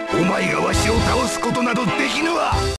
お前がわしを倒すことなどできぬわ。